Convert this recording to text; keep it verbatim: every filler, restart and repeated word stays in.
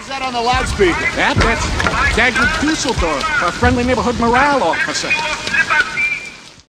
Who's that on the loudspeaker? That, that's Dagwood Dusseldorf, our friendly neighborhood morale officer.